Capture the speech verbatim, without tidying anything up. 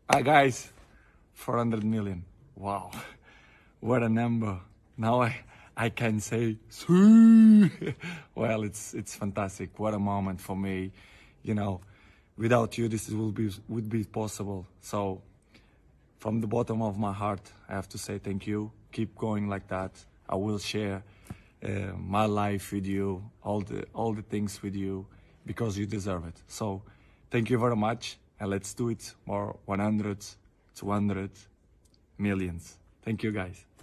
Ah, guys, four hundred million. Wow, what a number. Now I, I can say, Siuuuu. Well, it's it's fantastic. What a moment for me. You know, without you, this will be would be possible. So, from the bottom of my heart, I have to say thank you. Keep going like that. I will share uh, my life with you, all the all the things with you, because you deserve it. So, thank you very much, and let's do it more one hundred, two hundred millions. Thank you, guys.